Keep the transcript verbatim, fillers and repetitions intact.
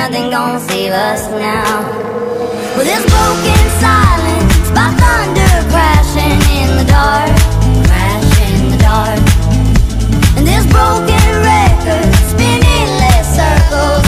nothing gonna save us now. Well, this broken